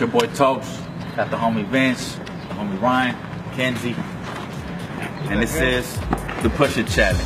your boy Toast. Got the homie Vince, the homie Ryan, Kenzie. And this is the Push It Challenge.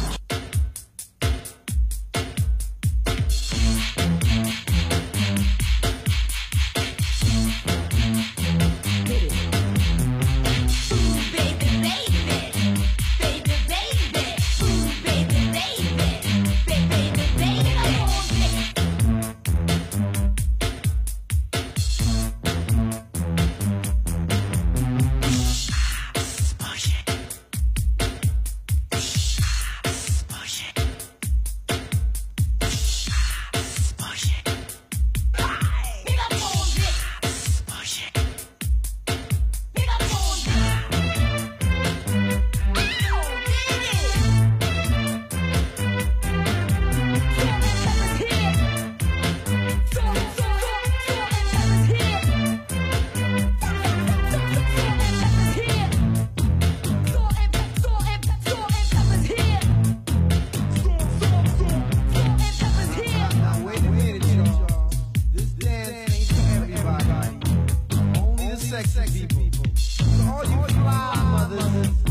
Sexy people. So all you fly mothers